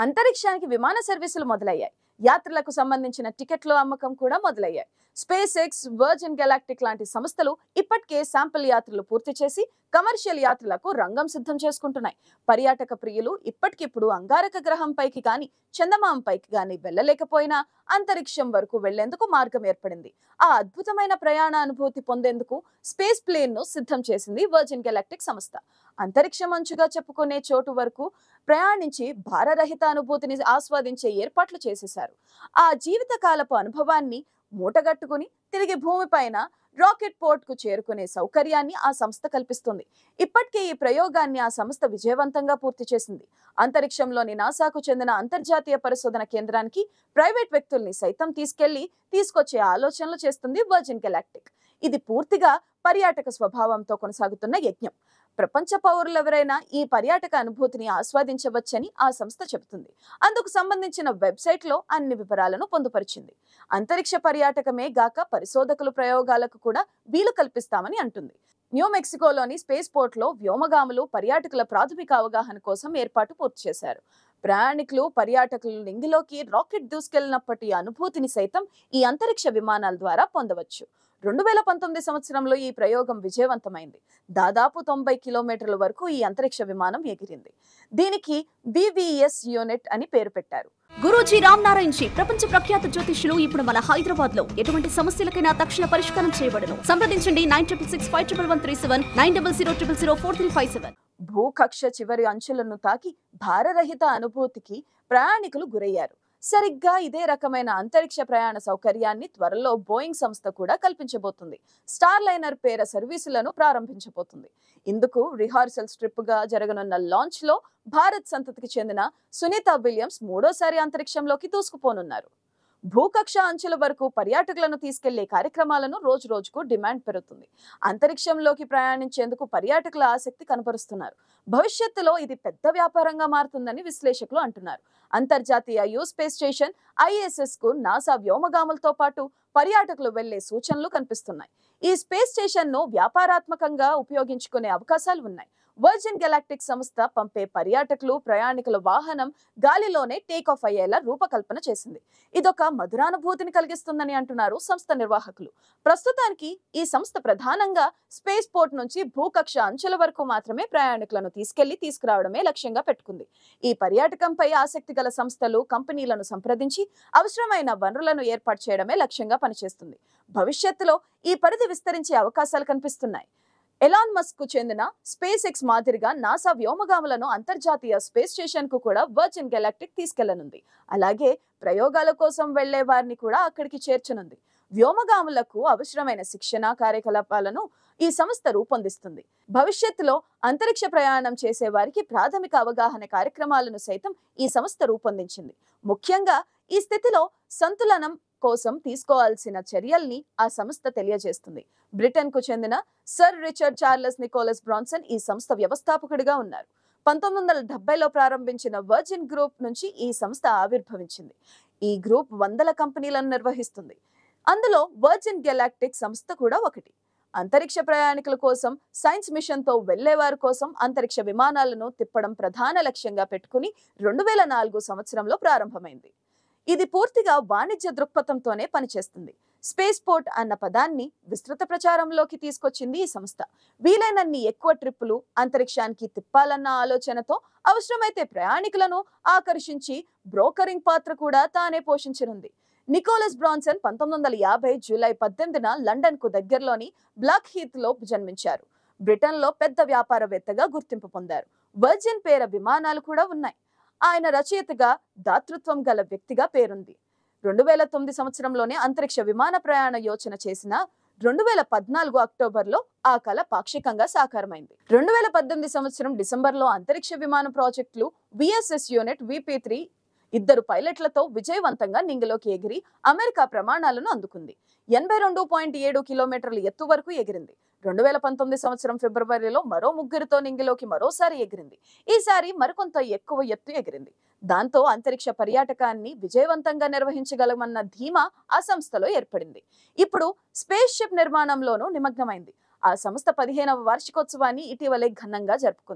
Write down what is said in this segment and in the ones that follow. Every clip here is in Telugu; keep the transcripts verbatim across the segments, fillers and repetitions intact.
అంతరిక్షానికి విమాన సర్వీసులు మొదలయ్యాయి. యాత్రలకు సంబంధించిన టికెట్ల అమ్మకం కూడా మొదలయ్యాయి. స్పేస్ ఎక్స్, వర్జిన్ గెలాక్టిక్ లాంటి సంస్థలు ఇప్పటికే శాంపిల్ యాత్రలు పూర్తి చేసి కమర్షియల్ యాత్రలకు రంగం సిద్ధం చేసుకుంటున్నాయి. పర్యాటక ప్రియులు ఇప్పటికిప్పుడు అంగారక గ్రహంపైకి గాని చందమాంపైకి గాని వెళ్ళలేకపోయినా అంతరిక్షం వరకు వెళ్లేందుకు మార్గం ఏర్పడింది. ఆ అద్భుతమైన ప్రయాణ అనుభూతి పొందేందుకు స్పేస్ ప్లేన్ ను సిద్ధం చేసింది వర్జిన్ గెలాక్టిక్ సంస్థ. అంతరిక్ష మంచుగా చెప్పుకునే చోటు వరకు ప్రయాణించి భారరహిత అనుభూతిని ఆస్వాదించే ఏర్పాట్లు చేసేశారు. ఆ జీవితకాలపు అనుభవాన్ని మూటగట్టుకుని తిరిగి భూమిపైన రాకెట్ పోర్ట్ కు చేరుకునే సౌకర్యాన్ని ఆ సంస్థ కల్పిస్తుంది. ఇప్పటికే ఈ ప్రయోగాన్ని ఆ సంస్థ విజయవంతంగా పూర్తి చేసింది. అంతరిక్షంలోని నాసాకు చెందిన అంతర్జాతీయ పరిశోధన కేంద్రానికి ప్రైవేట్ వ్యక్తుల్ని సైతం తీసుకెళ్లి తీసుకొచ్చే ఆలోచనలు చేస్తుంది వర్జిన్ గెలాక్టిక్. ఇది పూర్తిగా పర్యాటక స్వభావంతో కొనసాగుతున్న యజ్ఞం. ప్రపంచ పౌరులెవరైనా ఈ పర్యాటక అనుభూతిని ఆస్వాదించవచ్చని ఆ సంస్థ చెబుతుంది. అందుకు సంబంధించిన వెబ్సైట్ లో అన్ని వివరాలను పొందుపరిచింది. అంతరిక్ష పర్యాటకమే గాక పరిశోధకులు ప్రయోగాలకు కూడా వీలు కల్పిస్తామని అంటుంది. న్యూ మెక్సికోలోని స్పేస్ పోర్ట్ లో వ్యోమగాములు పర్యాటకుల ప్రాథమిక అవగాహన కోసం ఏర్పాటు పూర్తి చేశారు. ప్రయాణికులు పర్యాటకులు నింగిలోకి రాకెట్ దూసుకెళ్లినప్పటి అనుభూతిని సైతం ఈ అంతరిక్ష విమానాల ద్వారా పొందవచ్చు. రెండు వేల పంతొమ్మిది సంవత్సరంలో ఈ ప్రయోగం విజయవంతమైంది. దాదాపు తొంభై కిలోమీటర్ల వరకు ఈ అంతరిక్ష విమానం ఎగిరింది. దీనికి బీవీఎస్ యూనిట్ అని పేరు పెట్టారు. గురూజీ రామ్ నారాయణ్ జీ ప్రపంచ ప్రఖ్యాత జ్యోతిష్యులు ఇప్పుడు మన హైదరాబాద్ లో ఎటువంటి సమస్యలకైనా తక్షణ పరిష్కారం చేయబడును. సంప్రదించండి nine triple six five triple one three seven nine double zero triple zero four three five seven. భూకక్ష చివరి అంచులను తాకి భారరహిత అనుభూతికి ప్రయాణికులు గురయ్యారు. సరిగ్గా ఇదే రకమైన అంతరిక్ష ప్రయాణ సౌకర్యాన్ని త్వరలో బోయింగ్ సంస్థ కూడా కల్పించబోతుంది. స్టార్ లైనర్ పేర సర్వీసులను ప్రారంభించబోతుంది. ఇందుకు రిహార్సల్ స్ట్రిప్ గా జరగనున్న లాంచ్ లో భారత్ సంతతికి చెందిన సునీత విలియమ్స్ మూడోసారి అంతరిక్షంలోకి దూసుకుపోనున్నారు. భూకక్ష అంచుల వరకు పర్యాటకులను తీసుకెళ్లే కార్యక్రమాలను రోజు రోజుకు డిమాండ్ పెరుగుతుంది. అంతరిక్షంలోకి ప్రయాణించేందుకు పర్యాటకుల ఆసక్తి కనపరుస్తున్నారు. భవిష్యత్తులో ఇది పెద్ద వ్యాపారంగా మారుతుందని విశ్లేషకులు అంటున్నారు. అంతర్జాతీయ యూ స్పేస్ స్టేషన్ ఐఎస్ఎస్ కు నాసా వ్యోమగాములతో పాటు పర్యాటకులు వెళ్లే సూచనలు కనిపిస్తున్నాయి. ఈ స్పేస్ స్టేషన్ ను వ్యాపారాత్మకంగా ఉపయోగించుకునే అవకాశాలు ఉన్నాయి. వర్జిన్ గెలాక్టిక్ సంస్థ పంపే పర్యాటకులు ప్రయాణికుల వాహనం గాలిలోనే టేక్ ఆఫ్ అయ్యేలా రూపకల్పన చేసింది. ఇదొక మధురానుభూతిని కలిగిస్తుందని అంటున్నారు సంస్థ నిర్వాహకులు. ప్రస్తుతానికి ఈ సంస్థ ప్రధానంగా స్పేస్ పోర్ట్ నుంచి భూకక్ష అంచుల వరకు మాత్రమే ప్రయాణికులను తీసుకెళ్లి తీసుకురావడమే లక్ష్యంగా పెట్టుకుంది. ఈ పర్యాటకంపై ఆసక్తి గల సంస్థలు కంపెనీలను సంప్రదించి అవసరమైన వనరులను ఏర్పాటు చేయడమే లక్ష్యంగా పనిచేస్తుంది. భవిష్యత్తులో ఈ పరిధి విస్తరించే అవకాశాలు కనిపిస్తున్నాయి. ఎలాన్ మస్క్ కు చెందిన స్పేస్ ఎక్స్ మాదిరిగా నాసా వ్యోమగాములను అంతర్జాతీయ స్పేస్ స్టేషన్ కు కూడా వర్జిన్ గెలాక్టిక్ తీసుకెళ్లనుంది. అలాగే ప్రయోగాల కోసం వెళ్లే వారిని కూడా అక్కడికి చేర్చనుంది. వ్యోమగాములకు అవసరమైన శిక్షణ కార్యకలాపాలను ఈ సంస్థ రూపొందిస్తుంది. భవిష్యత్తులో అంతరిక్ష ప్రయాణం చేసే వారికి ప్రాథమిక అవగాహన కార్యక్రమాలను సైతం ఈ సంస్థ రూపొందించింది. ముఖ్యంగా ఈ స్థితిలో సంతులనం కోసం తీసుకోవాల్సిన చర్యల్ని ఆ సంస్థ తెలియజేస్తుంది. బ్రిటన్ కు చెందిన sir Richard Charles Nicholas Branson ఈ సంస్థ వ్యవస్థాపకుడిగా ఉన్నారు. పంతొమ్మిది వందల డెబ్బైలో ప్రారంభించిన వర్జిన్ గ్రూప్ నుంచి ఈ సంస్థ ఆవిర్భవించింది. ఈ గ్రూప్ వందల కంపెనీలను నిర్వహిస్తుంది. అందులో వర్జిన్ గెలాక్టిక్ సంస్థ కూడా ఒకటి. అంతరిక్ష ప్రయాణికుల కోసం సైన్స్ మిషన్ తో వెళ్లే వారి కోసం అంతరిక్ష విమానాలను తిప్పడం ప్రధాన లక్ష్యంగా పెట్టుకుని రెండు వేల నాలుగు సంవత్సరంలో ప్రారంభమైంది. ఇది పూర్తిగా వాణిజ్య దృక్పథంతోనే పనిచేస్తుంది. స్పేస్ పోర్ట్ అన్న పదాన్ని విస్తృత ప్రచారంలోకి తీసుకొచ్చింది ఈ సంస్థ. వీలైనన్ని ఎక్కువ ట్రిప్పులు అంతరిక్షానికి తిప్పాలన్న ఆలోచనతో అవసరమైతే ప్రయాణికులను ఆకర్షించి బ్రోకరింగ్ పాత్ర కూడా తానే పోషించనుంది. నికోలస్ బ్రాన్సన్ పంతొమ్మిది వందల యాభై జూలై పద్దెనిమిదిన లండన్ కు దగ్గరలోని బ్లాక్ హీత్ లో జన్మించారు. బ్రిటన్ లో పెద్ద వ్యాపారవేత్తగా గుర్తింపు పొందారు. వర్జిన్ పేర విమానాలు కూడా ఉన్నాయి. ఆయన రచయితగా దాతృత్వం గల వ్యక్తిగా పేరుంది. రెండు వేల తొమ్మిది సంవత్సరంలోనే అంతరిక్ష విమాన ప్రయాణ యోచన చేసిన రెండు వేల పద్నాలుగు అక్టోబర్లో ఆ కళ పాక్షికంగా సాకారమైంది. రెండు వేల పద్దెనిమిది సంవత్సరం డిసెంబర్లో అంతరిక్ష విమాన ప్రాజెక్టులు విఎస్ఎస్ యూనిట్ విపి త్రీ ఇద్దరు పైలట్లతో విజయవంతంగా నింగిలోకి ఎగిరి అమెరికా ప్రమాణాలను అందుకుంది. ఎనభై రెండు పాయింట్ ఏడు కిలోమీటర్ల ఎత్తు వరకు ఎగిరింది. రెండు వేల పంతొమ్మిది సంవత్సరం ఫిబ్రవరిలో మరో ముగ్గురితో నింగిలోకి మరోసారి ఎగిరింది. ఈసారి మరికొంత ఎక్కువ ఎత్తు ఎగిరింది. దాంతో అంతరిక్ష పర్యాటకాన్ని విజయవంతంగా నిర్వహించగలమన్న ధీమా ఆ సంస్థలో ఏర్పడింది. ఇప్పుడు స్పేస్ షిప్ నిర్మాణంలోనూ నిమగ్నమైంది. ఆ సంస్థ పదిహేనవ వార్షికోత్సవాన్ని ఇటీవలే ఘనంగా జరుపుకుంది.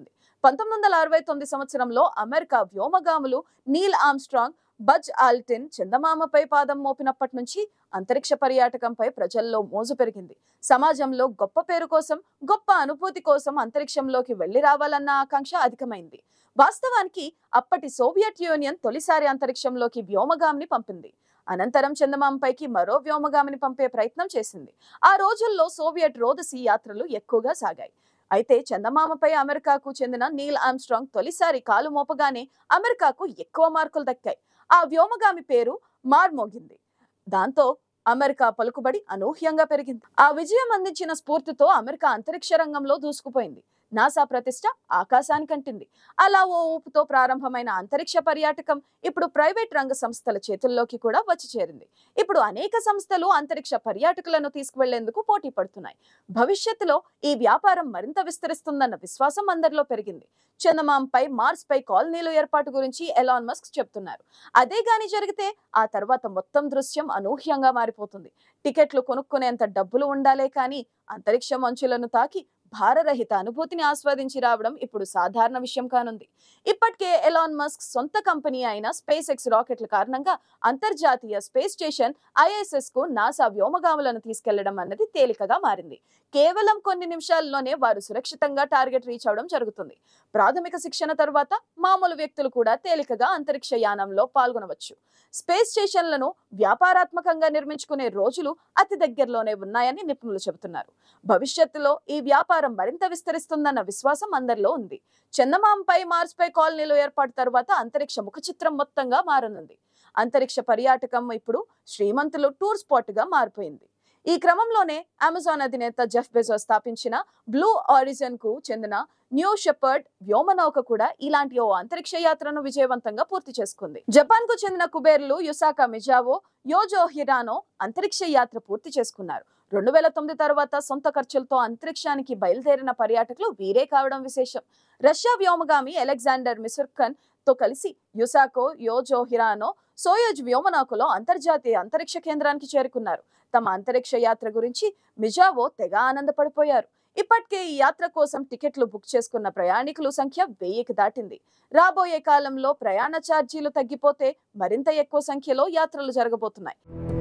పంతొమ్మిది వందల అరవై తొమ్మిది సంవత్సరంలో అమెరికా వ్యోమగాములు నీల్ ఆర్మ్స్ట్రాంగ్, బజ్ ఆల్డ్రిన్ చందమామపై పాదం మోపినప్పటి నుంచి అంతరిక్ష పర్యాటకంపై ప్రజల్లో మోజు పెరిగింది. సమాజంలో గొప్ప పేరు కోసం, గొప్ప అనుభూతి కోసం అంతరిక్షంలోకి వెళ్లి రావాలన్న ఆకాంక్ష అధికమైంది. వాస్తవానికి అప్పటి సోవియట్ యూనియన్ తొలిసారి అంతరిక్షంలోకి వ్యోమగామిని పంపింది. అనంతరం చందమామపైకి మరో వ్యోమగామిని పంపే ప్రయత్నం చేసింది. ఆ రోజుల్లో సోవియట్ రోదసీ యాత్రలు ఎక్కువగా సాగాయి. అయితే చందమామపై అమెరికాకు చెందిన నీల్ ఆర్మ్స్ట్రాంగ్ తొలిసారి కాలు మోపగానే అమెరికాకు ఎక్కువ మార్కులు దక్కాయి. ఆ వ్యోమగామి పేరు మార్మోగింది. దాంతో అమెరికా పలుకుబడి అనూహ్యంగా పెరిగింది. ఆ విజయం అందించిన స్ఫూర్తితో అమెరికా అంతరిక్ష రంగంలో దూసుకుపోయింది. నాసా ప్రతిష్ట ఆకాశానికంటింది. అలా ఓ ఊపుతో ప్రారంభమైన అంతరిక్ష పర్యాటకం ఇప్పుడు ప్రైవేట్ రంగ సంస్థల చేతుల్లోకి కూడా వచ్చి చేరింది. ఇప్పుడు అనేక సంస్థలు అంతరిక్ష పర్యాటకులను తీసుకువెళ్లేందుకు పోటీ పడుతున్నాయి. భవిష్యత్తులో ఈ వ్యాపారం మరింత విస్తరిస్తుందన్న విశ్వాసం అందరిలో పెరిగింది. చందమాంపై, మార్స్ పై కాలనీలు ఏర్పాటు గురించి ఎలాన్ మస్క్ చెప్తున్నారు. అదే గాని జరిగితే ఆ తర్వాత మొత్తం దృశ్యం అనూహ్యంగా మారిపోతుంది. టికెట్లు కొనుక్కునేంత డబ్బులు ఉండాలే కానీ అంతరిక్ష మంచులను తాకి భారరహిత అనుభూతిని ఆస్వాదించి రావడం ఇప్పుడు సాధారణ విషయం కానుంది. ఇప్పటికే ఎలాన్ మస్క్ సొంత కంపెనీ అయిన స్పేస్ ఎక్స్ రాకెట్ల కారణంగా అంతర్జాతీయ స్పేస్ స్టేషన్ ఐఎస్ఎస్ కు నాసా వ్యోమగాములను తీసుకెళ్లడం అన్నది తేలికగా మారింది. కేవలం కొన్ని నిమిషాల్లోనే వారు సురక్షితంగా టార్గెట్ రీచ్ అవడం జరుగుతుంది. ప్రాథమిక శిక్షణ తర్వాత మామూలు వ్యక్తులు కూడా తేలికగా అంతరిక్ష యానంలో పాల్గొనవచ్చు. స్పేస్ స్టేషన్లను వ్యాపారాత్మకంగా నిర్మించుకునే రోజులు అతి దగ్గరలోనే ఉన్నాయని నిపుణులు చెబుతున్నారు. భవిష్యత్తులో ఈ వ్యాపారం మరింత విస్తరిస్తుందన్న విశ్వాసం అందరిలో ఉంది. చందమామపై, మార్స్ పై కాలనీలు ఏర్పాటు తర్వాత అంతరిక్ష ముఖ చిత్రం మొత్తంగా మారనుంది. అంతరిక్ష పర్యాటకం ఇప్పుడు శ్రీమంతులు టూర్ స్పాట్ గా మారిపోయింది. ఈ క్రమంలోనే అమెజాన్ అధినేత జెఫ్ బెజోస్ స్థాపించిన బ్లూ ఆరిజిన్ కు చెందిన న్యూ షెపర్డ్ వ్యోమనౌక కూడా ఇలాంటి ఓ అంతరిక్ష యాత్రను విజయవంతంగా పూర్తి చేసుకుంది. జపాన్ కు చెందిన కుబేర్లు యుసాకా మిజావో, యోజో హిరానో అంతరిక్ష యాత్ర పూర్తి చేసుకున్నారు. రెండు వేల తొమ్మిది తర్వాత సొంత ఖర్చులతో అంతరిక్షానికి బయలుదేరిన పర్యాటకులు వీరే కావడం విశేషం. రష్యా వ్యోమగామి అలెగ్జాండర్ మిసుర్కన్ తో కలిసి యుసాకో, యోజో హిరానో సోయూజ్ వ్యోమనౌకలో అంతర్జాతీయ అంతరిక్ష కేంద్రానికి చేరుకున్నారు. తమ అంతరిక్ష యాత్ర గురించి మిజావో తెగ ఆనందపడిపోయారు. ఇప్పటికే ఈ యాత్ర కోసం టికెట్లు బుక్ చేసుకున్న ప్రయాణికుల సంఖ్య వెయ్యికి దాటింది. రాబోయే కాలంలో ప్రయాణ ఛార్జీలు తగ్గిపోతే మరింత ఎక్కువ సంఖ్యలో యాత్రలు జరగబోతున్నాయి.